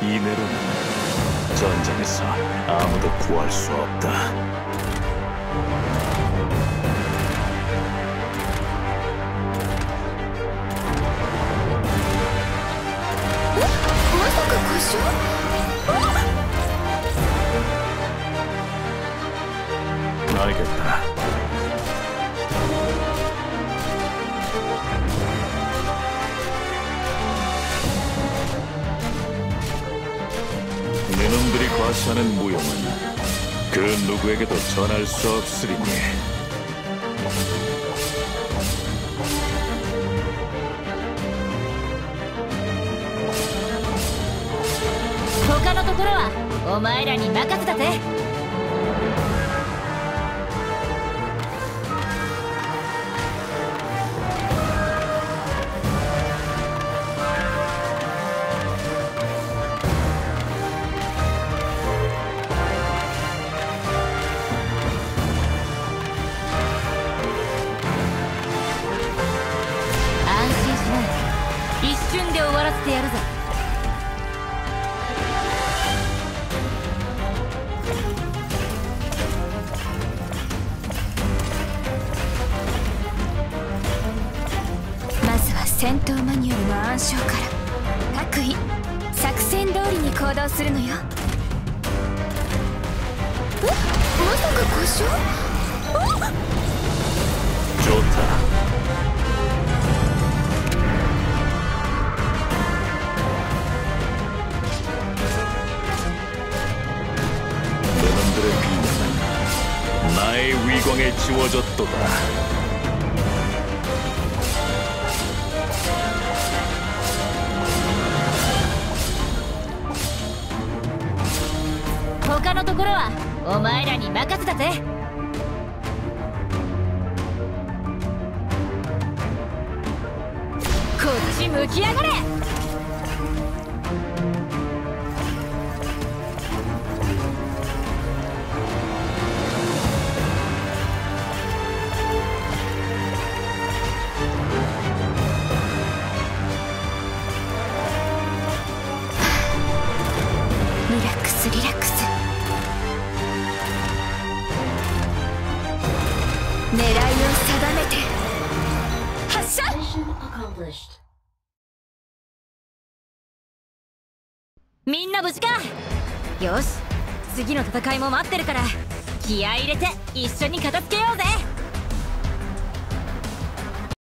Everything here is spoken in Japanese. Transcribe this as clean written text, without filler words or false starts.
이내로는 전장에서 아무도 구할 수 없다. 알겠다. 네놈들이 과시하는 무용은 그 누구에게도 전할 수 없으리니. 他のところはお前らに任せたぜ。安心しな。一瞬で終わらせてやるぞ。戦闘マニュアルの暗唱から各位作戦通りに行動するのよ。まさか故障？ 좋다. 너놈들의 비명은 나의 위광에 지워졌도다. 他のところはお前らに任せたぜ。こっち向きやがれ。リラックスリラックス。狙いを定めて発射。みんな無事か。よし、次の戦いも待ってるから気合い入れて一緒に片付けようぜ。